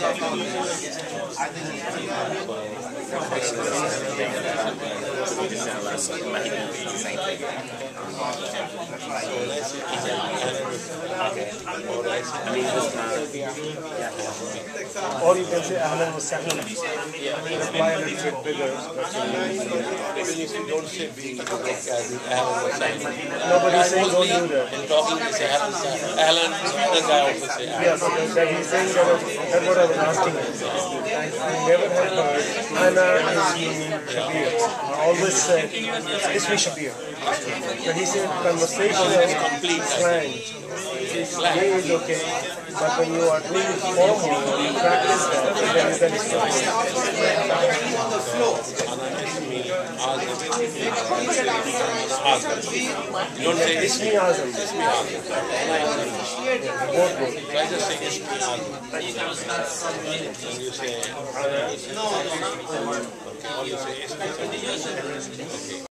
Or you can say Ahlan was Sahlan. Reply a little bit bigger. Even if you don't say B, you look at the Ahlan was Sahlan. Nobody's saying don't do that. In talking, you say Ahlan, the guy also say Ahlan. Yes, that he's saying that's what I was asking him. I never had heard Ana Ismi Shabir. I always said Ismi Shabir. But he said conversational slang. Slang is okay. But when you are doing it formal, you practice that, then you can start. Don't say Ismi Azam. Both good. Try just say Ismi Azam. And you say, or you say Ismi Azam. Okay.